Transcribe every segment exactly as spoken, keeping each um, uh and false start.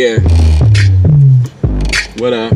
Yeah. What up?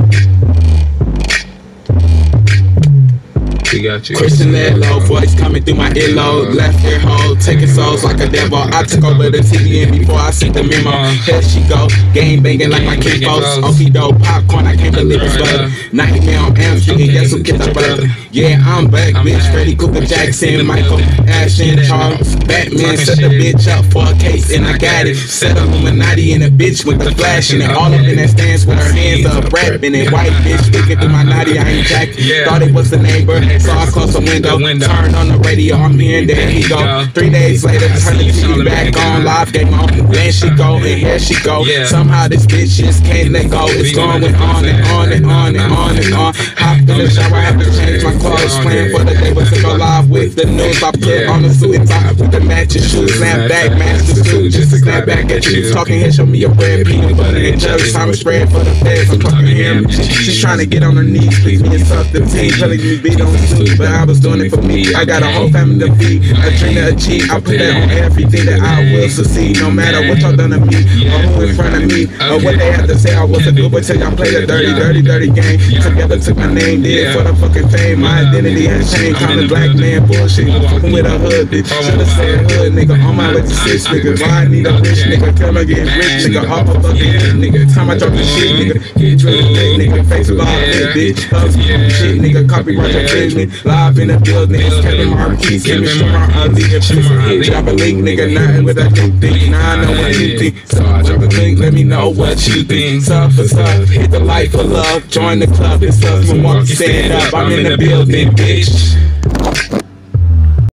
We got you. Christian low voice coming through my earlobe. Left ear hole, taking souls like a devil. I took over the T V and before I sent the memo. Here she go, game banging like my kid folks. Okie doke, popcorn, I can't believe it's butter. Nightmare on Elm Street, and guess who kissed her brother? Yeah, I'm back, bitch. Freddy Cooper Jackson, Michael Ashton, Charles, Batman. Set the bitch up for a case and I got it. Set Illuminati and a bitch with the flash in it. All up in that stance with her hands up, rapping it. White bitch sticking through my naughty, I ain't jacked. Thought it was the neighbor. Saw across the window, turn on the radio, I'm here, there he go. Three days later, turn the T V back on, live game on. Then she go, and here she go. Somehow this bitch just can't let go. It's going on and on and on and on and on. Hop in the shower, I have to change my clothes. Plan for the day, but to go live with the news. I put on the suit and top with the matching shoes. Snap back, master suit, just to snap back at you. Talking here, show me your bread, peanut butter and jelly. Time is spread for the feds, I'm talking him. She's trying to get on her knees, please me and suck the tea. Telling me beat on the but I was doing it for me. I got a whole family to feed, a dream to achieve. I put that on everything that I will succeed. No matter what y'all done to me, or who in front of me, or what they have to say. I was a good boy till y'all played a dirty, dirty, dirty game. Together took my name, did it for the fucking fame. My identity has changed. I'm a black man, bullshit. Fucking with a hood, bitch. Should've said hood, nigga. On my way to six, nigga. Why I need a rich nigga? Tell me get rich, nigga. Off a fucking hit, nigga. Time I drop the shit, nigga. Get drilled, nigga. Face of all that, bitch. Hustle, shit, nigga. Copyright infringement. Live in the building, niggas Kevin Marquis, Kevin Shamar Ali, if it's a hit, drop a link, nigga, nothing with a think, think, now I know what you think, so I drop a link, let me know what you think, sub for sub, hit the light for love, join the club, it's us, Milwaukee, stand up, I'm in the building, bitch.